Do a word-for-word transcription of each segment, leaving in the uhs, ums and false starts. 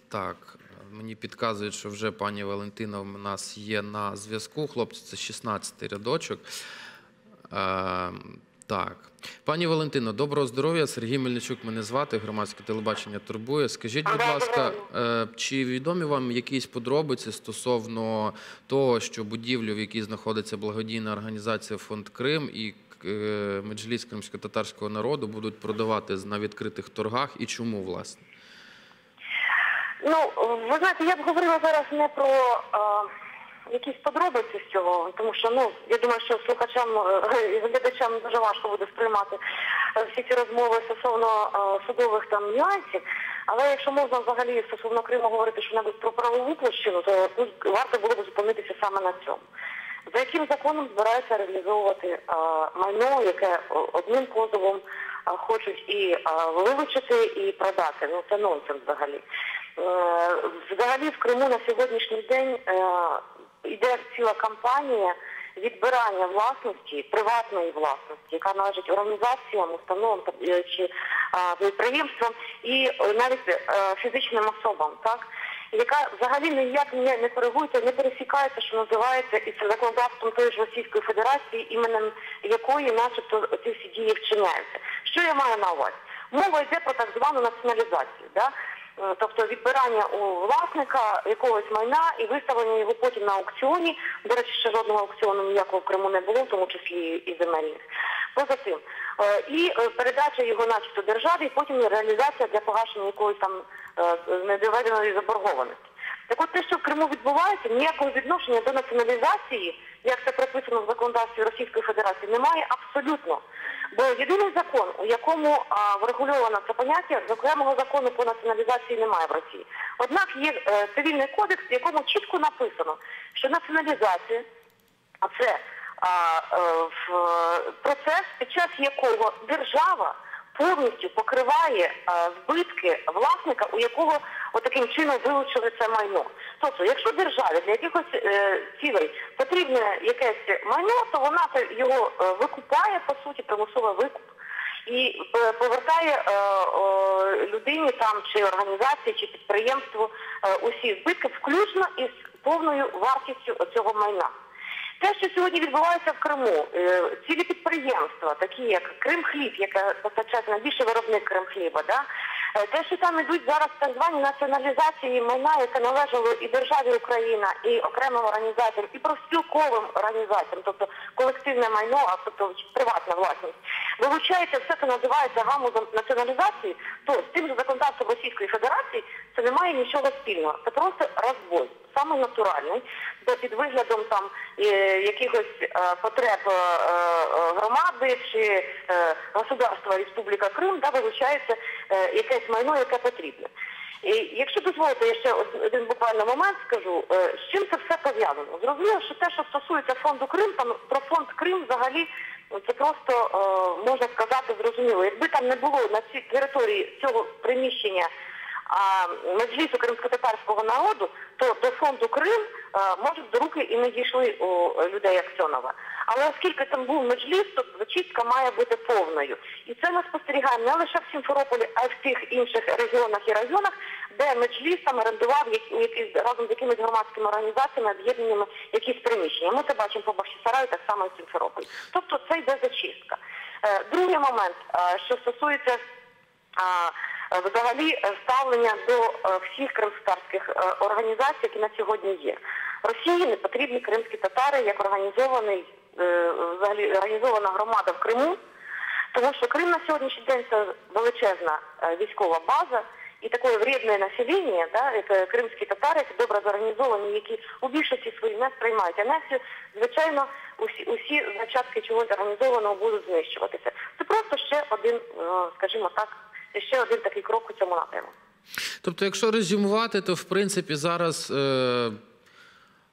Так, мені підказують, що вже пані Валентина у нас є на зв'язку. Хлопці, це шістнадцятий рядочок. Е, так. Пані Валентино, доброго здоров'я. Сергій Мельничук мене звати, громадське телебачення турбує. Скажіть, будь ласка, е, чи відомі вам якісь подробиці стосовно того, що будівлю, в якій знаходиться благодійна організація «Фонд Крим» і Меджліс кримськотатарського народу будуть продавати на відкритих торгах, і чому, власне? Ну, ви знаєте, я б говорила зараз не про е, якісь подробиці з цього, тому що, ну, я думаю, що слухачам і глядачам дуже важко буде сприймати всі ці розмови стосовно е, судових там нюансів, але якщо можна взагалі стосовно Криму говорити що-небудь про правову площину, то тут варто було б зупинитися саме на цьому. За яким законом збираються реалізовувати а, майно, яке одним позовом а, хочуть і а, вилучити, і продати. Ну, це нонсенс взагалі. Е, взагалі в Криму на сьогоднішній день йде ціла кампанія відбирання власності, приватної власності, яка належить організаціям, установам чи а, підприємствам і навіть а, фізичним особам, так? Яка взагалі ніяк не коригується, не пересікається, що називається, і це законодавством тої ж Російської Федерації, іменем якої начебто ці всі дії вчиняються. Що я маю на увазі? Мова йде про так звану націоналізацію, да? Тобто відбирання у власника якогось майна і виставлення його потім на аукціоні. До речі, ще жодного аукціону ніякого в Криму не було, в тому числі і земельних. Поза цим. І передача його начебто державі, і потім реалізація для погашення якоїсь там недоведеної заборгованості. Так от те, що в Криму відбувається, ніякого відношення до націоналізації, як це прописано в законодавстві Російської Федерації, немає абсолютно. Бо єдиний закон, у якому а, врегульовано це поняття, з окремого закону по націоналізації немає в Росії. Однак є е, цивільний кодекс, в якому чітко написано, що націоналізація – це а, е, в, процес, під час якого держава повністю покриває а, збитки власника, у якого отаким чином вилучили це майно. Тобто, якщо державі для якихось е, цілей потрібне якесь майно, то вона його е, викупає, по суті, примусовий викуп, і е, повертає е, е, людині там, чи організації, чи підприємству е, усі збитки, включно із повною вартістю цього майна. Те, що сьогодні відбувається в Криму, цілі підприємства, такі як Кримхліб, яке постачає найбільший виробник Кримхліба, да? Те, що там йдуть зараз так звані націоналізації майна, яке належало і державі Україна, і окремим організаціям, і профспілковим організаціям, тобто колективне майно, а тобто приватна власність, вилучається все, що називається гамузом націоналізації, то з тим же законодавством Російської Федерації це не має нічого спільного. Це просто розбой, саме натуральний, де під виглядом там е, якихось е, потреб е, громади чи е, государства Республіка Крим, да, вилучається е, якесь майно, яке потрібне. І якщо дозволите, я ще один буквально момент скажу, е, з чим це все пов'язано. Зрозуміло, що те, що стосується фонду Крим, там про фонд Крим взагалі це просто, е, можна сказати, зрозуміло. Якби там не було на цій території цього приміщення а Меджлісу кримськотатарського народу, то до фонду Крим, а, може, до руки і не дійшли у людей Аксьонова. Але оскільки там був Меджліс, то зачистка має бути повною. І це ми спостерігаємо не лише в Сімферополі, а й в тих інших регіонах і районах, де Меджліс там орендував у якісь, разом з якимись громадськими організаціями, об'єднаннями якісь приміщення. Ми це бачимо по Бахчисараю, так само і в Сімферополі. Тобто це йде зачистка. Е, другий момент, е, що стосується е, взагалі ставлення до всіх кримськотатарських організацій, які на сьогодні є. Росії не потрібні кримські татари як організований, взагалі організована громада в Криму, тому що Крим на сьогоднішній день це величезна військова база і таке вредне населення, да, як кримські татари, які добре зорганізовані, які у більшості своїй не сприймають анексію, звичайно, усі, усі зачатки чогось організованого будуть знищуватися. Це просто ще один, скажімо так, ще один такий крок у цьому напрямку. Тобто, якщо резюмувати, то, в принципі, зараз е,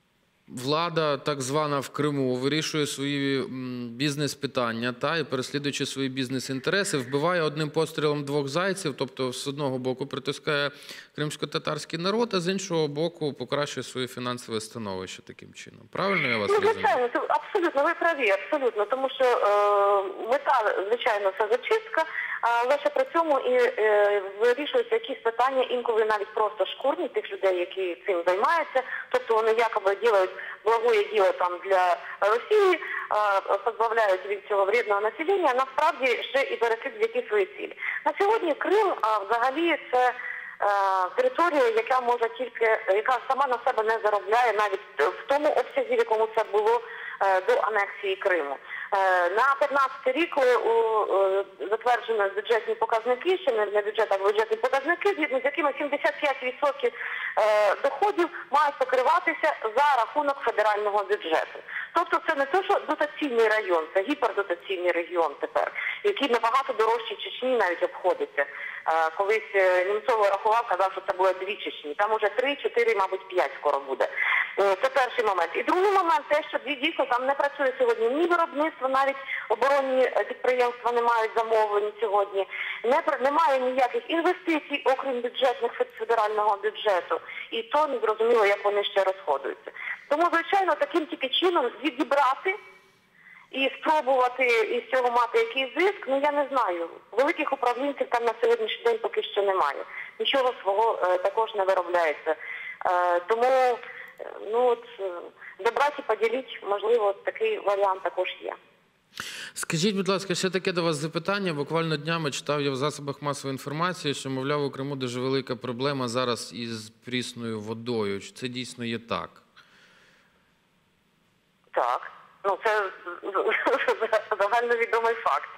влада, так звана в Криму, вирішує свої м, бізнес-питання та, і переслідуючи свої бізнес-інтереси, вбиває одним пострілом двох зайців, тобто з одного боку притискає кримсько-татарський народ, а з іншого боку покращує своє фінансове становище таким чином. Правильно я вас Ну, розумію? звичайно, це абсолютно, ви праві, абсолютно, тому що е, мета, звичайно, це зачистка, але ще при цьому і е, вирішуються якісь питання, інколи навіть просто шкурні тих людей, які цим займаються, тобто вони якоби ділають благое діло там для Росії, е, позбавляють від цього вредного населення, а насправді ще і переслідують якісь свої цілі. На сьогодні Крим, а взагалі, це територія, яка може тільки, яка сама на себе не заробляє навіть в тому обсязі, в якому це було до анексії Криму. На п'ятнадцятий рік затверджено бюджетні показники, ще не бюджет, а бюджетні показники, згідно з якими сімдесят п'ять відсотків доходів мають покриватися за рахунок федерального бюджету. Тобто це не те, що дотаційний район, це гіпердотаційний регіон тепер, який набагато дорожче Чечні навіть обходиться. Колись Німцов рахував, казав, що це буде дві Чечні. Там уже три, чотири, мабуть, п'ять скоро буде. Це перший момент. І другий момент те, що дійсно там не працює сьогодні ні виробництво, навіть оборонні підприємства не мають замовлень сьогодні. Не, немає ніяких інвестицій, окрім бюджетних федерального бюджету. І то не зрозуміло, як вони ще розходуються. Тому, звичайно, таким тільки чином відібрати і спробувати із цього мати якийсь зиск, ну я не знаю. Великих управлінців там на сьогоднішній день поки що немає. Нічого свого е, також не виробляється. Е, тому, е, ну от, е, добрати і поділіть, можливо, такий варіант також є. Скажіть, будь ласка, ще таке до вас запитання. Буквально днями читав я в засобах масової інформації, що, мовляв, у Криму дуже велика проблема зараз із прісною водою. Чи це дійсно є так? Так. Ну, це загальновідомий факт.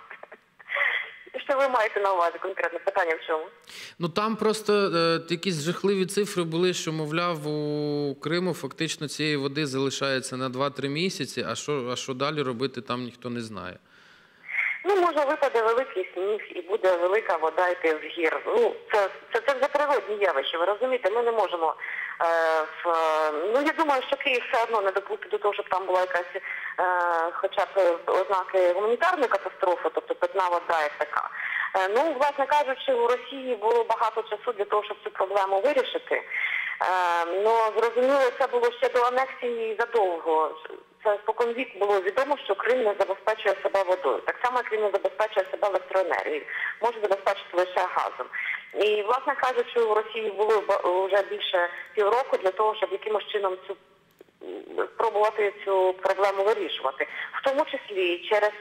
Що ви маєте на увазі конкретне питання в чому? Ну там просто е, якісь жахливі цифри були, що, мовляв, у Криму фактично цієї води залишається на два-три місяці, а що, а що далі робити, там ніхто не знає. Ну, може випаде великий сніг і буде велика вода йти в гір. Ну, це, це, це вже природні явища, ви розумієте? Ми не можемо... Е, в, ну, я думаю, що Київ все одно не допустить до того, щоб там була якась е, хоча б ознаки гуманітарної катастрофи, тобто питна вода як така. Е, ну, власне кажучи, у Росії було багато часу для того, щоб цю проблему вирішити. Е, ну, зрозуміло, це було ще до анексії задовго. Це споконвік було відомо, що Крим не забезпечує себе водою. Так само, як він не забезпечує себе електроенергією. Може забезпечити лише газом. І, власне кажучи, у Росії було вже більше півроку для того, щоб якимось чином цю спробувати цю проблему вирішувати. В тому числі через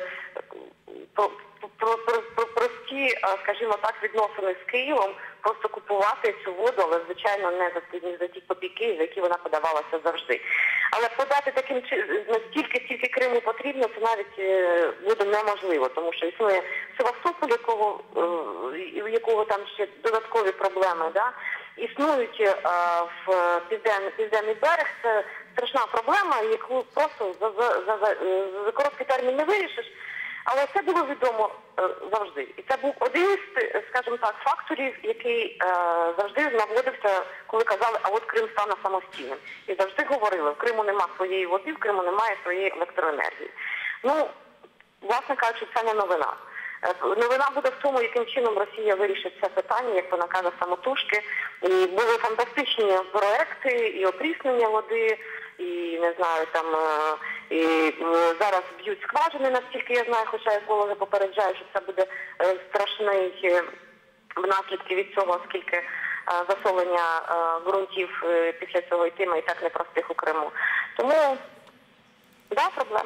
про, про, про, про, прості, скажімо так, відносини з Києвом, просто купувати цю воду, але, звичайно, не за ті, не за ті копійки, за які вона подавалася завжди. Але подати таким чином, настільки, стільки Криму потрібно, це навіть буде неможливо, тому що існує Севастополь, якого, у якого там ще додаткові проблеми, да? Існують а, в південний, південний берег, це страшна проблема, яку просто за, за, за, за, за короткий термін не вирішиш. Але це було відомо е, завжди. І це був один із, скажімо так, факторів, який е, завжди наводився, коли казали, а от Крим стане самостійним. І завжди говорили, в Криму немає своєї води, в Криму немає своєї електроенергії. Ну, власне кажучи, це не новина. Е, новина буде в тому, яким чином Росія вирішить це питання, як вона каже, самотужки. І були фантастичні проекти і опріснення води, і, не знаю, там, і зараз б'ють скважини, наскільки я знаю, хоча екологи попереджають, що це буде страшний наслідки від цього, оскільки засолення ґрунтів після цього йтиме і так непростих у Криму. Тому, да, проблема.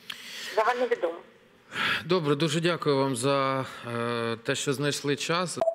Загальновідомо. Добре, дуже дякую вам за те, що знайшли час.